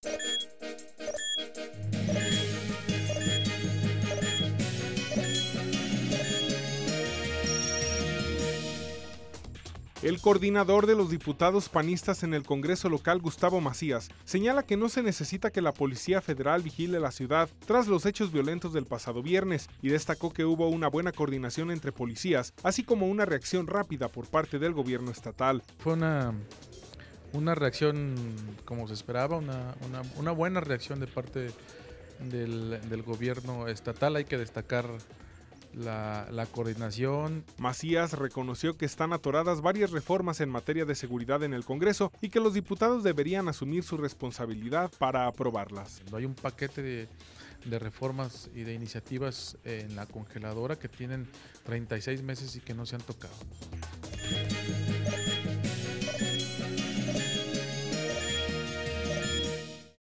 El coordinador de los diputados panistas en el Congreso local, Gustavo Macías, señala que no se necesita que la Policía Federal vigile la ciudad tras los hechos violentos del pasado viernes y destacó que hubo una buena coordinación entre policías, así como una reacción rápida por parte del gobierno estatal. Fue una reacción como se esperaba, una buena reacción de parte del gobierno estatal. Hay que destacar la coordinación. Macías reconoció que están atoradas varias reformas en materia de seguridad en el Congreso y que los diputados deberían asumir su responsabilidad para aprobarlas. Hay un paquete de reformas y de iniciativas en la congeladora que tienen 36 meses y que no se han tocado.